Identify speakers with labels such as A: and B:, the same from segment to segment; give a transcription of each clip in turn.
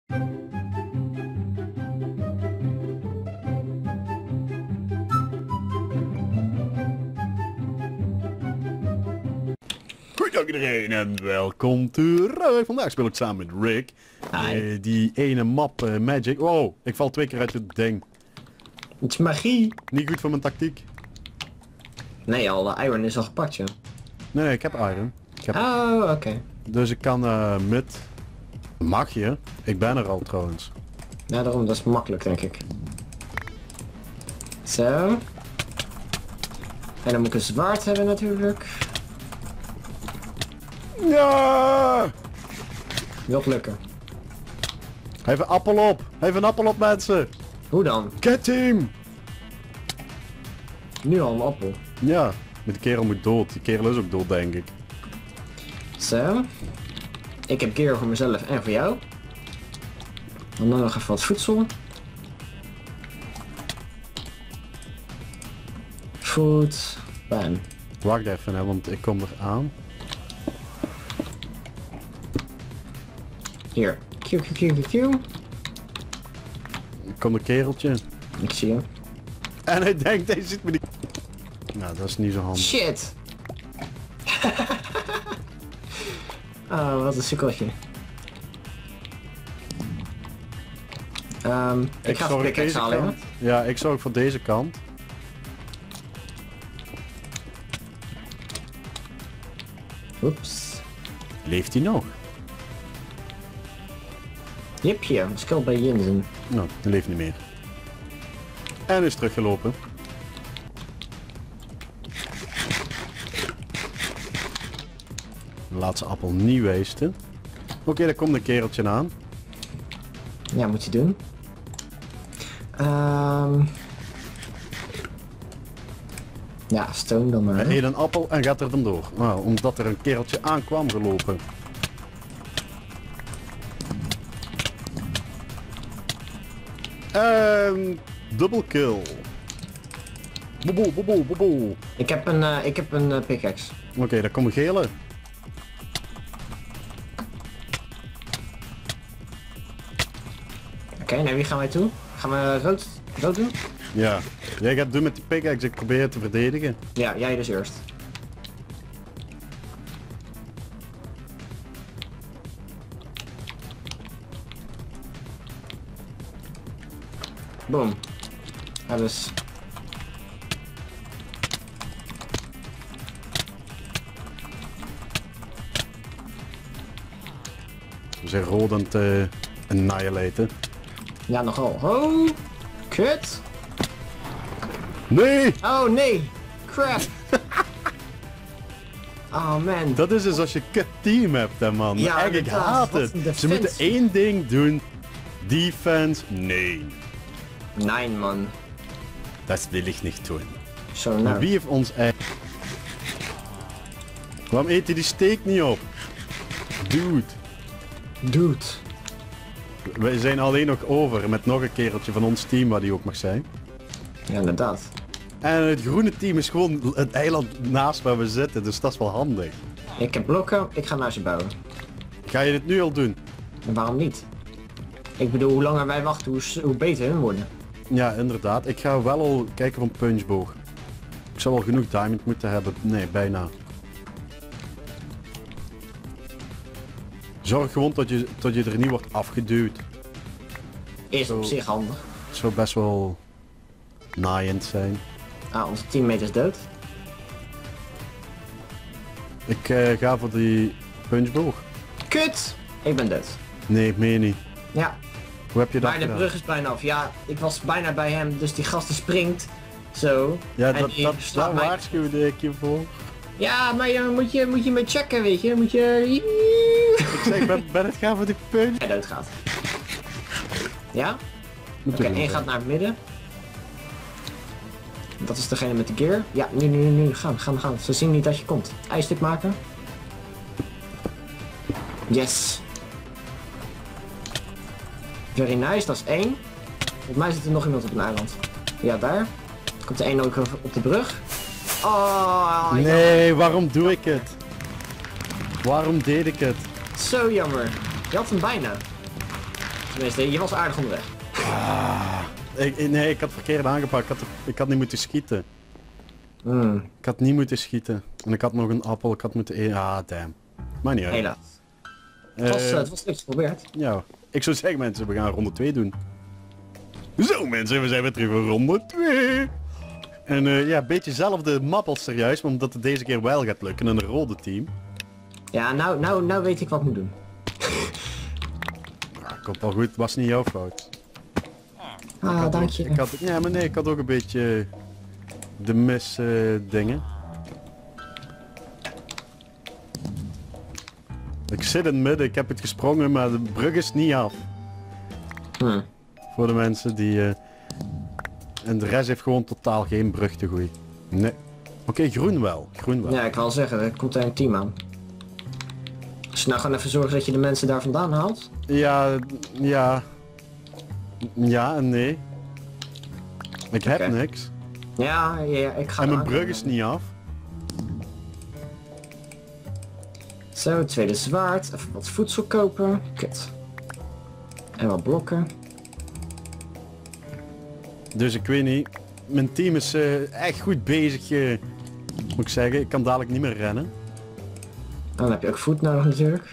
A: Goedendag iedereen en welkom terug. Vandaag speel ik samen met Rick. Die ene map Magic. Wow, ik val 2 keer uit het ding.
B: Het is magie.
A: Niet goed voor mijn tactiek.
B: Nee, al iron is al gepakt, joh.
A: Nee, ik heb iron.
B: Oh, oké.
A: Dus ik kan met... Mag je? Ik ben er al trouwens.
B: Ja, daarom, dat is makkelijk, denk ik. Zo. En dan moet ik een zwaard hebben natuurlijk.
A: Ja!
B: Wilt lukken.
A: Hij heeft een appel op. Hij heeft een appel op, mensen.
B: Hoe dan?
A: Get him!
B: Nu al een appel.
A: Ja, maar die kerel moet dood. Die kerel is ook dood, denk ik.
B: Zo. Ik heb gear voor mezelf en voor jou. En dan nog even wat voedsel. Food. Bam.
A: Wacht even, hè, want ik kom er aan.
B: Hier. Q.
A: Komt een kereltje.
B: Ik zie hem.
A: En hij denkt, hij zit me die... Nou, dat is niet zo handig.
B: Shit! Oh, wat een sukkeltje. Ik ga even pickaxe halen, hoor.
A: Ja, ik zorg voor deze kant.
B: Oeps.
A: Leeft hij nog?
B: Jipje, skill bij Jinsen.
A: Nou, hij leeft niet meer. En is teruggelopen. Laat zijn appel niet wasten. Oké, daar komt een kereltje aan.
B: Ja, moet je doen. Ja, stone dan maar.
A: Hij eet een appel en gaat er vandoor. Nou, omdat er een kereltje aankwam gelopen. Double kill. Boeboe.
B: Ik heb een pickaxe.
A: Oké, daar komt een gele.
B: Oké, naar wie gaan wij toe? Gaan we rood doen?
A: Ja, jij gaat doen met die pickaxe, ik probeer het te verdedigen.
B: Ja, jij dus eerst. Boom. Ja, dus...
A: We zijn rood aan het annihilaten.
B: Ja, nogal. Oh, kut.
A: Nee!
B: Oh nee, crap. Oh man.
A: Dat is dus als je kut team hebt, hè man.
B: Ja,
A: Echt, ik haat
B: wat
A: het.
B: een
A: Ze
B: defensie.
A: moeten één ding doen. Defense, nee.
B: Nee man.
A: Dat wil ik niet doen.
B: Zo
A: Maar
B: nou.
A: wie heeft ons echt... Waarom eet hij die steak niet op? Dude.
B: Dude.
A: We zijn alleen nog over met nog een kereltje van ons team waar die ook mag zijn.
B: Ja, inderdaad.
A: En het groene team is gewoon het eiland naast waar we zitten, dus dat is wel handig.
B: Ik heb blokken, ik ga naar ze bouwen.
A: Ga je dit nu al doen?
B: En waarom niet? Ik bedoel, hoe langer wij wachten, hoe beter hun worden.
A: Ja, inderdaad. Ik ga wel al kijken van punchboog. Ik zal wel genoeg diamond moeten hebben. Nee, bijna. Zorg gewoon dat je er niet wordt afgeduwd.
B: Is op zich handig.
A: Het zou best wel naaiend zijn.
B: Ah, onze teammate is dood.
A: Ik ga voor die punchboog.
B: Kut! Ik ben dood.
A: Nee, ik meen niet.
B: Ja,
A: Hoe heb je dat
B: maar de
A: gedaan?
B: brug is bijna af. Ja, ik was bijna bij hem, dus die gast die springt. Zo.
A: Ja,
B: En die
A: dat
B: slaat mij.
A: waarschuwde ik je voor.
B: Ja, maar moet je me checken, weet je. Moet je...
A: Ik zeg, ben het gaan voor die punch?
B: Hij doodgaat. Ja? Oké,
A: Natuurlijk
B: één
A: wel.
B: gaat naar het midden. Dat is degene met de gear. Ja, nu. Gaan. Ze zien niet dat je komt. IJstuk maken. Yes. Very nice, dat is 1. Volgens mij zit er nog iemand op een eiland. Ja, daar. Komt er één ook op de brug. Oh,
A: Nee, waarom doe ik het? Waarom deed ik het?
B: Zo jammer. Je had hem bijna. tenminste, je was aardig onderweg.
A: Nee, ik had verkeerd aangepakt. Ik had niet moeten schieten. Ik had niet moeten schieten. En ik had nog een appel, ik had moeten... Ah, damn. Maar niet uit.
B: Helaas. Het was niks geprobeerd.
A: Ja, ik zou zeggen mensen, we gaan ronde 2 doen. Zo mensen, we zijn weer terug voor ronde 2. En ja, een beetje zelfde map als serieus, maar omdat het deze keer wel gaat lukken in een rode team.
B: Ja, nou weet ik wat ik moet doen.
A: Ja, komt wel goed, was niet jouw fout.
B: Dank je.
A: Ik had ook een beetje de mis dingen. Ik zit in het midden, ik heb het gesprongen, maar de brug is niet af. Voor de mensen die... En de rest heeft gewoon totaal geen brug te gooien. Nee. Oké, groen wel. Groen wel.
B: Ja, ik wil zeggen, er komt er een team aan. Als je nou gewoon even zorgt dat je de mensen daar vandaan haalt.
A: Ja en nee. Ik heb niks.
B: Ja, ik ga
A: en mijn brug is niet af.
B: Zo, tweede zwaard. Even wat voedsel kopen. Kut. En wat blokken.
A: Dus ik weet niet. Mijn team is echt goed bezig. Moet ik zeggen. Ik kan dadelijk niet meer rennen.
B: Dan heb je ook voet nodig natuurlijk.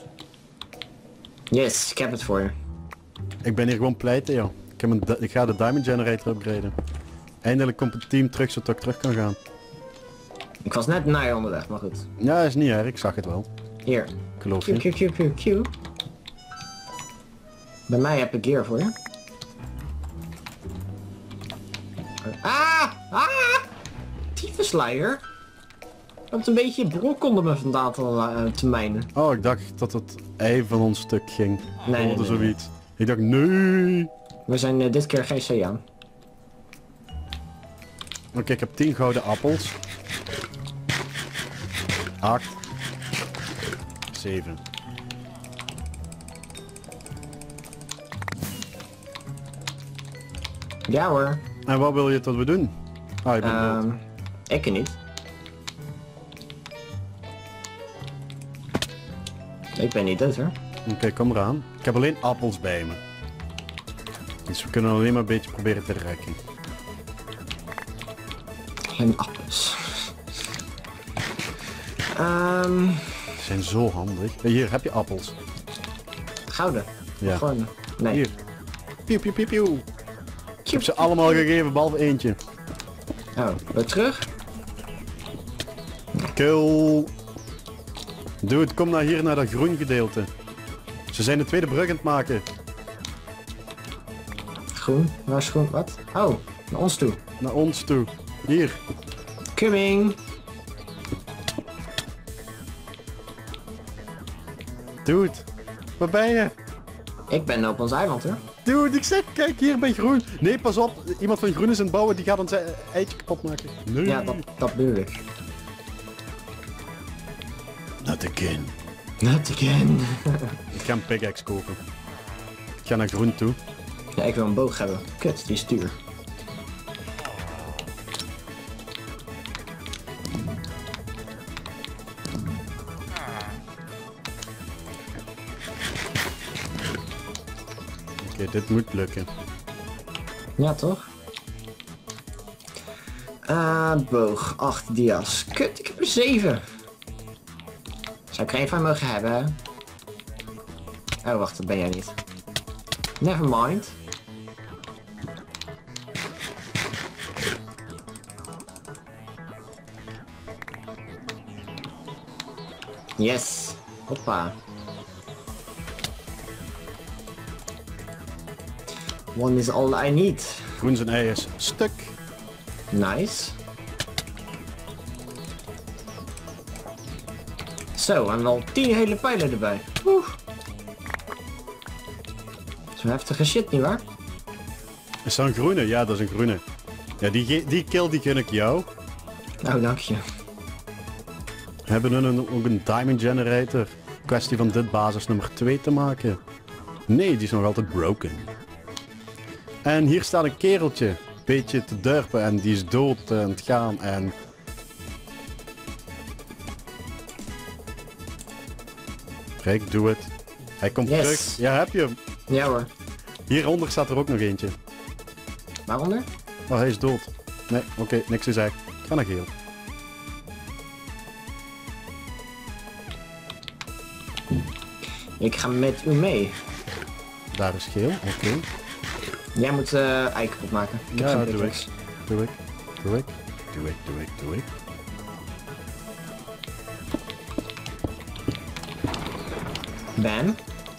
B: Yes, ik heb het voor je.
A: Ik ben hier gewoon pleiten, joh. Ik ga de Diamond Generator upgraden. Eindelijk komt het team terug zodat ik terug kan gaan.
B: Ik was net naar je onderweg, maar goed.
A: Ja, is niet erg. Ik zag het wel.
B: Hier.
A: Ik geloof je.
B: Q. Bij mij heb ik gear voor je. Tyfusleier. Ik heb een beetje brok onder me vandaan te mijnen.
A: Oh, ik dacht dat het ei van ons stuk ging.
B: Nee,
A: zoiets. Ik dacht, nee.
B: We zijn dit keer geen C aan.
A: Oké, ik heb 10 gouden appels. 8. 7.
B: Ja hoor.
A: En wat wil je dat we doen? Ah, je bent dood.
B: Ik niet. Ik ben niet dood hoor.
A: Oké, kom eraan. Ik heb alleen appels bij me. Dus we kunnen alleen maar een beetje proberen te rekken.
B: Geen appels.
A: Ze zijn zo handig. Hier, heb je appels.
B: Gouden.
A: Ja.
B: Gewoon. Nee.
A: Hier. Piu, piu, piu, piu. Ik heb ze allemaal gegeven, behalve eentje.
B: Oh, weer terug?
A: Kill. Dude, kom nou hier naar dat groen gedeelte. Ze zijn de tweede brug aan het maken.
B: Groen? Waar is groen? Wat? Oh, naar ons toe.
A: Naar ons toe. Hier.
B: Coming.
A: Dude, waar ben je?
B: Ik ben op ons eiland hoor.
A: Dude, ik zeg, kijk hier bij groen. Nee, pas op. Iemand van groen is aan het bouwen, die gaat ons eitje kapot maken. Nee.
B: Ja, dat bedoel ik.
A: Not again.
B: Not again.
A: Ik ga een pickaxe kopen. Ik ga naar groen toe.
B: Ja, ik wil een boog hebben. Kut, die is duur.
A: Oké, dit moet lukken.
B: Ja, toch? Boog. 8 dia's. Kut, ik heb er 7. Zou ik er één van mogen hebben, hè? Oh, wacht, dat ben jij niet. Never mind. Yes. Hoppa. One is all I need.
A: Groen zijn ei is stuk.
B: Nice. Zo, en al 10 hele pijlen erbij. Oeh. Zo'n heftige shit, nietwaar?
A: Is dat een groene? Ja, dat is een groene. Ja, die kill die gun ik jou.
B: Oh, dank je.
A: Hebben we ook een diamond generator? Kwestie van dit basis nummer 2 te maken. Nee, die is nog altijd broken. En hier staat een kereltje. Beetje te durpen en die is dood aan het gaan en... Kijk, doe het. Hij komt terug. Ja, heb je hem.
B: Ja hoor.
A: Hieronder staat er ook nog eentje.
B: Waaronder?
A: Oh, hij is dood. Nee, oké, niks te zeggen. Ik ga naar geel.
B: Ik ga met u mee.
A: Daar is geel, oké.
B: Jij moet eiken opmaken. Ik heb
A: Ja,
B: geen
A: doe
B: pickaxe.
A: Doe ik. Doe ik. Doe ik, doe ik, doe ik.
B: Bam.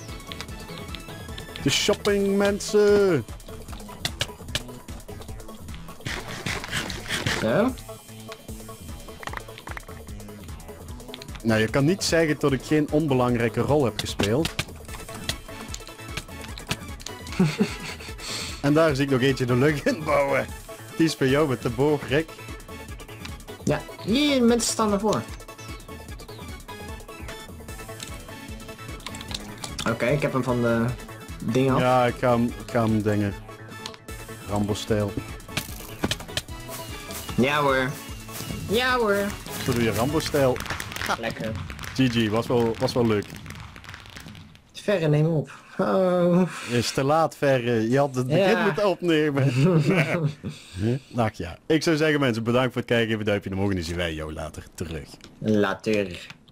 A: De shopping, mensen!
B: Zo.
A: Nou, je kan niet zeggen dat ik geen onbelangrijke rol heb gespeeld. En daar zie ik nog eentje de lucht in bouwen. Die is voor jou met de boog, Rick.
B: Ja, hier, mensen staan ervoor. Oké, ik heb hem van de ding af.
A: Ja, ik ga hem dingen. Rambo-stijl.
B: Ja hoor. Ja hoor.
A: Zo doe je Rambo-stijl.
B: Lekker.
A: GG, was wel leuk.
B: Verre, neem op. Oh.
A: Is te laat, Verre. Je had het begin
B: Ja.
A: moeten opnemen. Nou ja, ik zou zeggen mensen, bedankt voor het kijken. Even een duimpje omhoog en dan zien wij jou later terug.
B: Later.